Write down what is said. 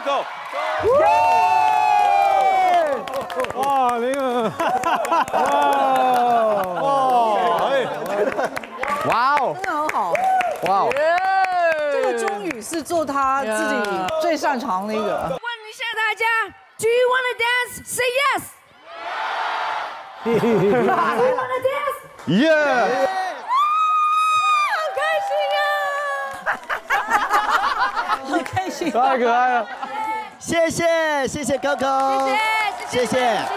Go！ 哇，那个，哇哦， 真的很好。 哇哦， 这个终于是做他自己最擅长的一个。 问一下大家 ，Do you wanna dance? Say yes. Do you wanna dance? 耶！ 好开心啊！ 太可爱了， 谢谢 Coco，谢谢。